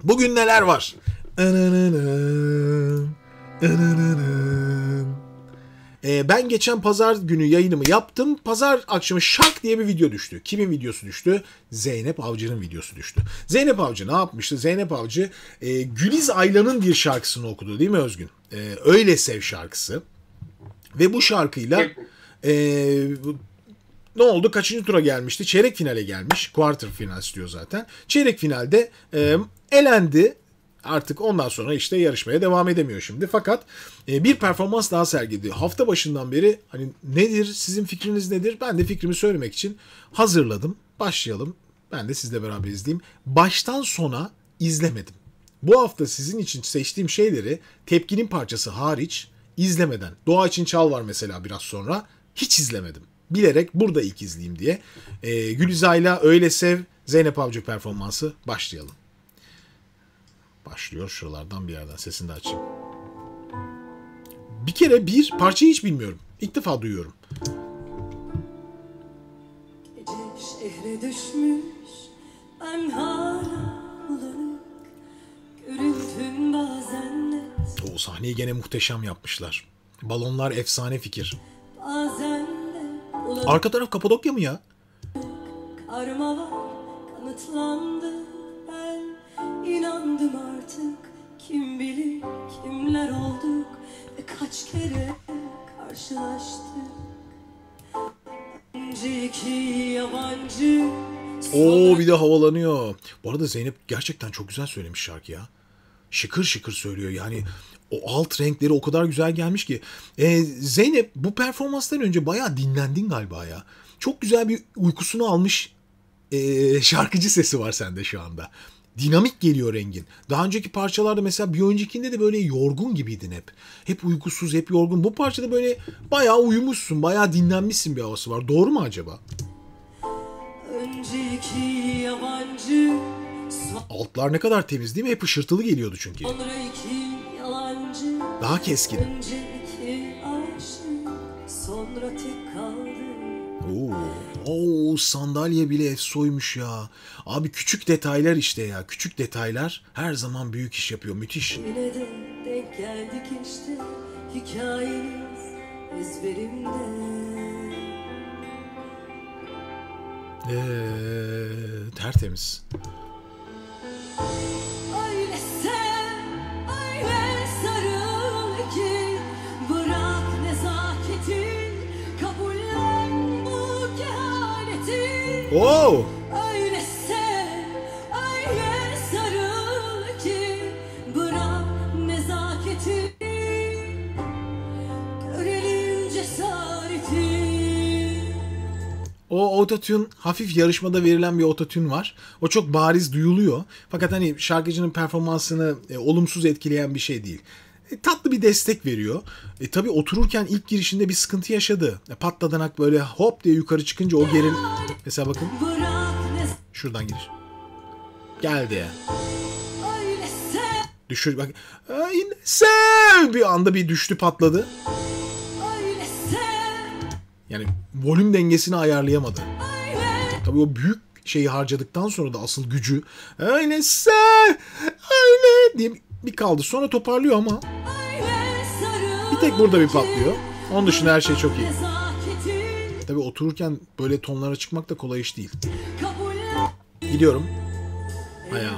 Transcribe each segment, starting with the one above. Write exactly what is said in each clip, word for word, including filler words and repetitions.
Bugün neler var? Ee, ben geçen pazar günü yayınımı yaptım. Pazar akşamı şak diye bir video düştü. Kimin videosu düştü? Zeynep Avcı'nın videosu düştü. Zeynep Avcı ne yapmıştı? Zeynep Avcı e, Güliz Aylan'ın bir şarkısını okudu değil mi Özgün? E, Öyle Sev şarkısı. Ve bu şarkıyla e, ne oldu? Kaçıncı tura gelmişti? Çeyrek finale gelmiş. Quarter final istiyor zaten. Çeyrek finalde e, elendi. Artık ondan sonra işte yarışmaya devam edemiyor şimdi. Fakat e, bir performans daha sergiledi. Hafta başından beri hani nedir, sizin fikriniz nedir? Ben de fikrimi söylemek için hazırladım. Başlayalım. Ben de sizle beraber izleyeyim. Baştan sona izlemedim. Bu hafta sizin için seçtiğim şeyleri Tepkinin Parçası hariç izlemeden. Doğa için Çal var mesela biraz sonra. Hiç izlemedim. Bilerek burada ilk izleyeyim diye. E, Gülizay'la Öyle Sev, Zeynep Avcı performansı başlayalım. Başlıyor şuralardan bir yerden. Sesini de açayım. Bir kere bir parçayı hiç bilmiyorum. İlk defa duyuyorum. Gece şehre düşmüş, ben hala bulanık. Görüntün bazen net. O sahneyi gene muhteşem yapmışlar. Balonlar efsane fikir. Bazen de bulanık. Arka taraf Kapadokya mı ya? Karma var, kanıtlandı. Ben inandım artık. Kim bilir kimler olduk ve kaç kere karşılaştık. Önceki yabancı. Oo, bir de havalanıyor. Bu arada Zeynep gerçekten çok güzel söylemiş şarkı ya. Şıkır şıkır söylüyor yani. O alt renkleri o kadar güzel gelmiş ki. Ee, Zeynep bu performanstan önce bayağı dinlendin galiba ya. Çok güzel bir uykusunu almış e, şarkıcı sesi var sende şu anda. Dinamik geliyor rengin. Daha önceki parçalarda mesela bir öncekinde de böyle yorgun gibiydin hep. Hep uykusuz, hep yorgun. Bu parçada böyle bayağı uyumuşsun, bayağı dinlenmişsin bir havası var. Doğru mu acaba? Önceki yabancı. Altlar ne kadar temiz değil mi? Hep ışırtılı geliyordu çünkü. Sonraki yalancı. Daha keskin. Önceki aşık. Sonra tek kaldı. Oo, oo, sandalye bile efsoymuş ya. Abi küçük detaylar işte ya. Küçük detaylar her zaman büyük iş yapıyor. Müthiş. Yine de denk geldik işte. Hikayemiz ezberimde. Ee, tertemiz. Öyle sev, öyle sarıl ki bırak nezaketi, kabullen bu kehaneti. Oo. Öyle sev, öyle sarıl ki bırak nezaketi, görelim cesareti. O autotune, hafif yarışmada verilen bir autotune var. O çok bariz duyuluyor. Fakat hani şarkıcının performansını e, olumsuz etkileyen bir şey değil. E, tatlı bir destek veriyor. E, tabii otururken ilk girişinde bir sıkıntı yaşadı. E, patladanak böyle hop diye yukarı çıkınca o gerin... Mesela bakın. Şuradan giriş. Geldi. Öyle sev, Düşür bak. Ay, sev! Bir anda bir düştü, patladı. öyle sev, Yani volüm dengesini ayarlayamadı. öyle. Tabii o büyük şeyi harcadıktan sonra da asıl gücü öyle sev, öyle diye bir kaldı. Sonra toparlıyor ama bir tek burada bir patlıyor. Onun dışında her şey çok iyi. Tabii otururken böyle tonlara çıkmak da kolay iş değil. Gidiyorum. Ayağa.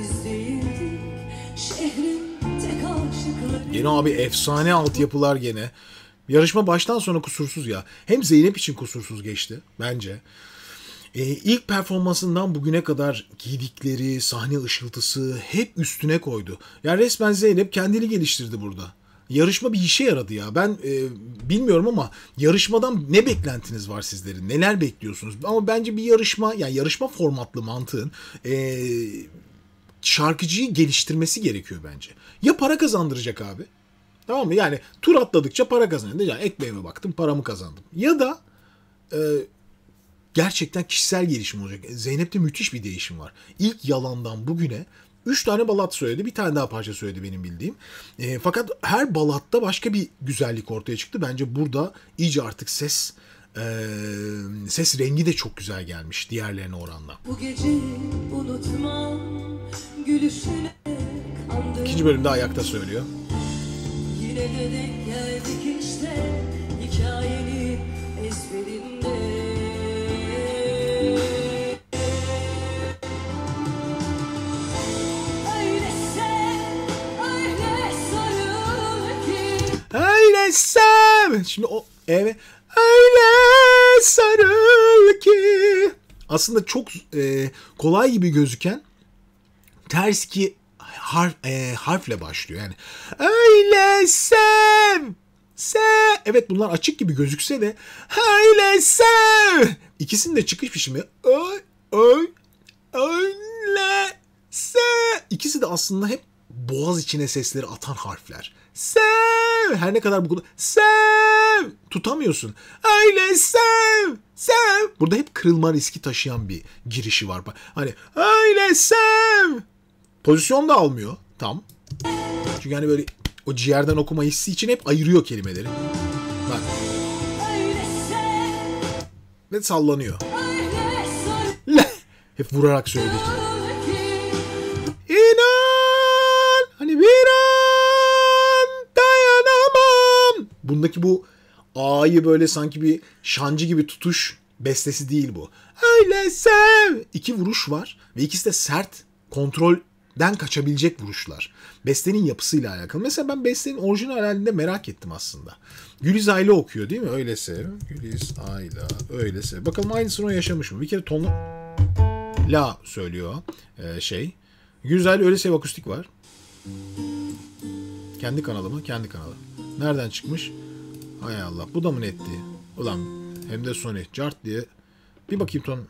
Gene abi efsane altyapılar gene. Yarışma baştan sona kusursuz ya. Hem Zeynep için kusursuz geçti bence. Ee, ilk performansından bugüne kadar giydikleri, sahne ışıltısı hep üstüne koydu. Yani resmen Zeynep kendini geliştirdi burada. Yarışma bir işe yaradı ya. Ben e, bilmiyorum ama yarışmadan ne beklentiniz var sizlerin? Neler bekliyorsunuz? Ama bence bir yarışma, yani yarışma formatlı mantığın e, şarkıcıyı geliştirmesi gerekiyor bence. Ya para kazandıracak abi. Tamam mı? Yani tur atladıkça para kazandım. Yani ekmeğime baktım, paramı kazandım. Ya da e, gerçekten kişisel gelişim olacak. Zeynep'te müthiş bir değişim var. İlk yalandan bugüne üç tane balat söyledi. Bir tane daha parça söyledi benim bildiğim. E, fakat her balatta başka bir güzellik ortaya çıktı. Bence burada iyice artık ses Ee, ses rengi de çok güzel gelmiş diğerlerine oranla. Bu gece unutmam gülüşüne kandım. İkinci bölümde ayakta söylüyor. Yine de denk geldik işte hikayenin ezberinde. Öyle sev, öyle sarıl ki. Öyle sev. Şimdi o evet. Öyle sarıl ki. Aslında çok e, kolay gibi gözüken ters ki harf, e, harfle başlıyor. Yani öyle sev. Sev. Evet bunlar açık gibi gözükse de öyle sev. İkisinin de çıkış biçimi öy, öy, öyle sev. İkisi de aslında hep boğaz içine sesleri atan harfler. Sev. Her ne kadar bu kadar sev. Tutamıyorsun. Öyle sev. Sev. Burada hep kırılma riski taşıyan bir girişi var. Hani öyle sev. Pozisyon da almıyor tam. Çünkü hani böyle o ciğerden okuma hissi için hep ayırıyor kelimeleri. Bak. Öyle sev, Ve sallanıyor. öyle sarıl Hep vurarak söylediği için. ki. İnan hani bir an dayanamam. Bundaki bu A'yı böyle sanki bir şancı gibi tutuş bestesi değil bu. Öyle sev. İki vuruş var ve ikisi de sert, kontrolden kaçabilecek vuruşlar. Bestenin yapısıyla alakalı. Mesela ben bestenin orijinal halinde merak ettim aslında. Güliz Ayla okuyor değil mi? Öyle sev. Güliz Ayla. Öyle sev. Bakalım aynısını o yaşamış mı? Bir kere tonlu la söylüyor ee, şey. Güliz Ayla Öyle Sev akustik var. Kendi kanalı mı? Kendi kanalı. Nereden çıkmış? Hay Allah. Bu da mı netti? Ulan hem de Sony. Cart diye. Bir bakayım ton.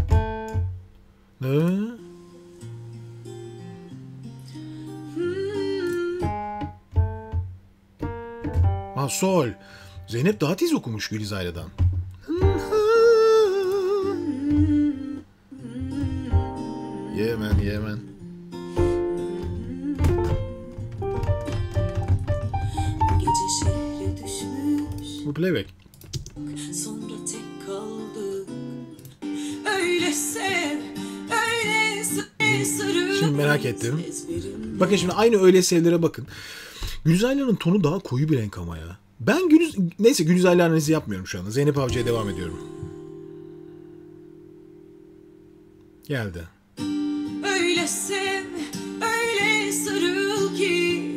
Ne? Ha sol. Zeynep daha tiz okumuş Güliz Ayla'dan. Yemen Yemen. Gece şehre düşmüş, Bu playback. sonra tek kaldık. Öyle sev, öyle sev, sarıl. Şimdi merak ettim. Ezberimde. Bakın şimdi aynı Öyle Sevlere bakın. Güliz Ayla'nın tonu daha koyu bir renk ama ya. Ben Güliz... Neyse Güliz Ayla analizi yapmıyorum şu anda. Zeynep Avcı'ya devam ediyorum. Geldi. Öyle sev, öyle sarıl ki.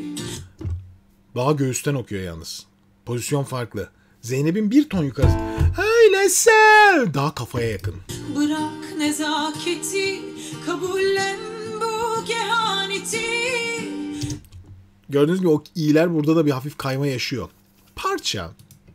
Daha göğüsten okuyor yalnız. Pozisyon farklı. Zeynep'in bir ton yukarısı. Öyle sev. Daha kafaya yakın. Bırak nezaketi, kabullen bu kehaneti. Gördüğünüz gibi o iyiler burada da bir hafif kayma yaşıyor. Parça.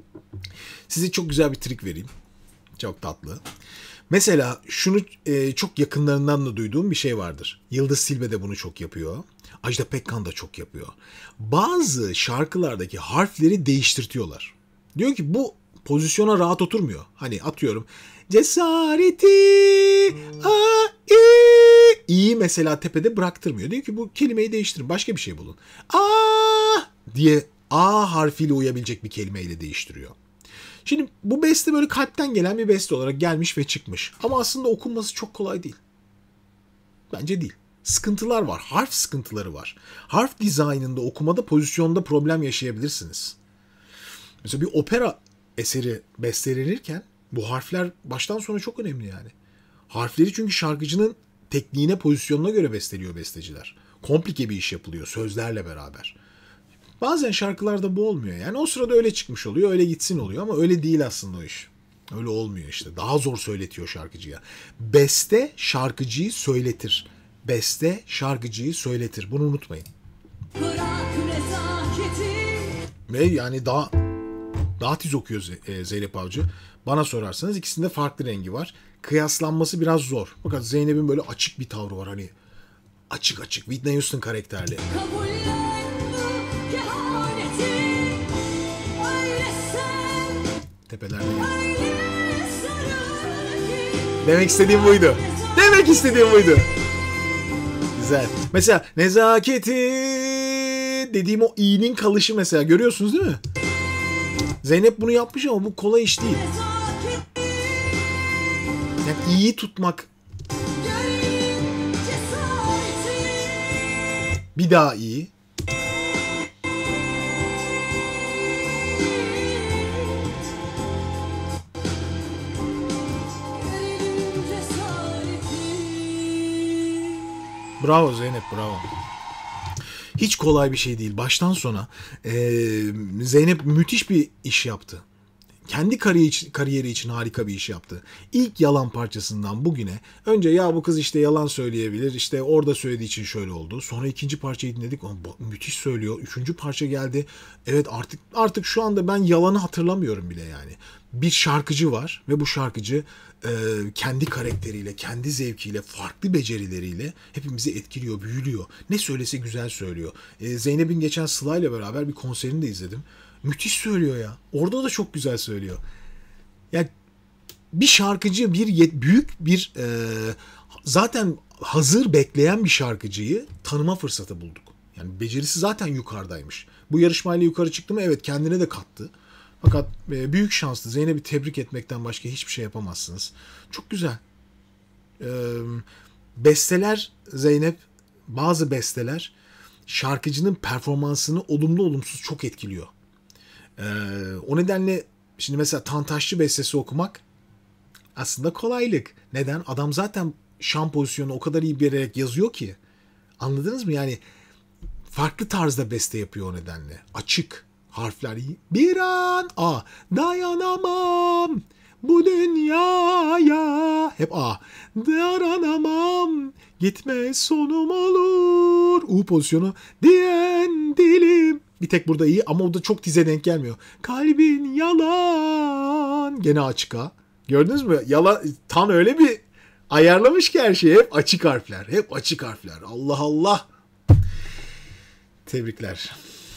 Size çok güzel bir trik vereyim. Çok tatlı. Mesela şunu e, çok yakınlarından da duyduğum bir şey vardır. Yıldız Silbe de bunu çok yapıyor. Ajda Pekkan da çok yapıyor. Bazı şarkılardaki harfleri değiştirtiyorlar. Diyor ki bu pozisyona rahat oturmuyor. Hani atıyorum. Cesareti a i i'yi mesela tepede bıraktırmıyor. Diyor ki bu kelimeyi değiştirin. Başka bir şey bulun. A diye A harfiyle uyabilecek bir kelimeyle değiştiriyor. Şimdi bu beste böyle kalpten gelen bir beste olarak gelmiş ve çıkmış. Ama aslında okunması çok kolay değil. Bence değil. Sıkıntılar var. Harf sıkıntıları var. Harf dizaynında, okumada, pozisyonda problem yaşayabilirsiniz. Mesela bir opera eseri bestelenirken bu harfler baştan sona çok önemli yani. Harfleri çünkü şarkıcının tekniğine, pozisyonuna göre besteliyor besteciler. Komplike bir iş yapılıyor sözlerle beraber. Bazen şarkılarda bu olmuyor. Yani o sırada öyle çıkmış oluyor, öyle gitsin oluyor ama öyle değil aslında o iş. Öyle olmuyor işte. Daha zor söyletiyor şarkıcıya. Beste şarkıcıyı söyletir. Beste şarkıcıyı söyletir. Bunu unutmayın. Bırak nezaketi. Ve yani daha daha tiz okuyor Z- Zeynep Avcı. Bana sorarsanız ikisinde farklı rengi var. Kıyaslanması biraz zor. Fakat Zeynep'in böyle açık bir tavrı var. Hani açık açık. Whitney Houston karakterli. Kabullen bu kehaneti. Öyle sev, Tepelerde. öyle sarıl ki. Demek istediğim buydu. Demek istediğim buydu. Güzel. Mesela nezaketi dediğim o i'nin kalışı mesela görüyorsunuz değil mi? Zeynep bunu yapmış ama bu kolay iş değil. Nezaketi. İyi tutmak. Görelim cesareti. Bir daha iyi. Görelim cesareti. Bravo Zeynep, bravo. Hiç kolay bir şey değil. Baştan sona e, Zeynep müthiş bir iş yaptı. Kendi kariyeri için, kariyeri için harika bir iş yaptı. İlk yalan parçasından bugüne önce ya bu kız işte yalan söyleyebilir, işte orada söylediği için şöyle oldu. Sonra ikinci parçayı dinledik. Ama müthiş söylüyor. Üçüncü parça geldi. Evet, artık artık şu anda ben yalanı hatırlamıyorum bile yani. Bir şarkıcı var ve bu şarkıcı e, kendi karakteriyle, kendi zevkiyle, farklı becerileriyle hepimizi etkiliyor, büyülüyor. Ne söylese güzel söylüyor. E, Zeynep'in geçen Sıla ile beraber bir konserini de izledim. Müthiş söylüyor ya. Orada da çok güzel söylüyor. Ya bir şarkıcı, bir yet, büyük bir e, zaten hazır bekleyen bir şarkıcıyı tanıma fırsatı bulduk. Yani becerisi zaten yukarıdaymış. Bu yarışmayla yukarı çıktı mı? Evet, kendine de kattı. Fakat e, büyük şanslı. Zeynep'i tebrik etmekten başka hiçbir şey yapamazsınız. Çok güzel. E, besteler Zeynep, bazı besteler şarkıcının performansını olumlu olumsuz çok etkiliyor. Ee, o nedenle şimdi mesela Tantaşçı bestesi okumak aslında kolaylık. Neden? Adam zaten şan pozisyonu o kadar iyi bilerek yazıyor ki. Anladınız mı? Yani farklı tarzda beste yapıyor o nedenle. Açık harfler. Bir an A. Dayanamam bu dünyaya. Hep A. Dayanamam. Gitme sonum olur. U pozisyonu. Diyen dilim. Bir tek burada iyi ama o da çok tize denk gelmiyor. Kalbin yalan. Gene açık ha. Gördünüz mü? Yalan, tam öyle bir ayarlamış ki her şeyi. Hep açık harfler. Hep açık harfler. Allah Allah. Tebrikler.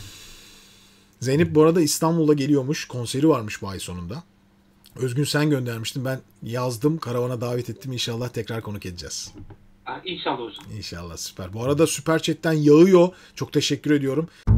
Zeynep bu arada İstanbul'a geliyormuş. Konseri varmış bu ay sonunda. Özgün sen göndermiştin. Ben yazdım. Karavana davet ettim. İnşallah tekrar konuk edeceğiz. Ha, İnşallah hocam. İnşallah, süper. Bu arada Süper Chat'ten yağıyor. Çok teşekkür ediyorum.